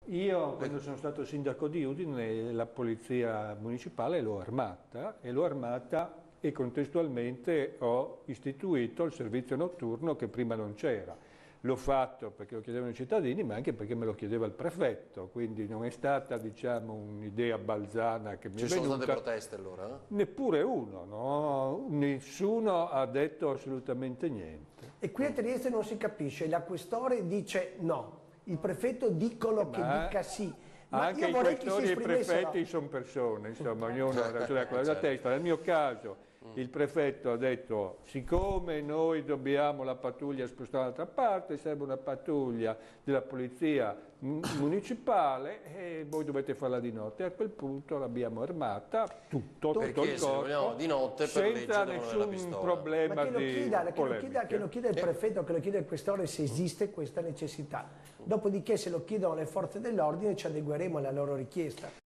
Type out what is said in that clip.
Io, quando sono stato sindaco di Udine, la polizia municipale l'ho armata e contestualmente ho istituito il servizio notturno che prima non c'era. L'ho fatto perché lo chiedevano i cittadini, ma anche perché me lo chiedeva il prefetto, quindi non è stata, diciamo, un'idea balzana che mi è Ci sono venuta. state proteste allora? Neppure uno, no? Nessuno ha detto assolutamente niente. E qui a Trieste non si capisce, la questore dice no, il prefetto dicono che dica sì. Ma Anche io i vorrei che si questori e i esprimessero. prefetti sono persone, insomma, ognuno ha ragione con la Certo. testa. Nel mio caso il prefetto ha detto: siccome noi dobbiamo la pattuglia spostare dall'altra parte, serve una pattuglia della polizia municipale e voi dovete farla di notte. A quel punto l'abbiamo armata tutto Perché il se lo vogliamo corpo, di notte, per legge senza devono avere la nessun pistola. problema Ma che lo di chieda, polemiche. che lo chieda il prefetto, che lo chieda il questore se esiste questa necessità. Dopodiché se lo chiedono le forze dell'ordine ci adegueremo alla loro richiesta.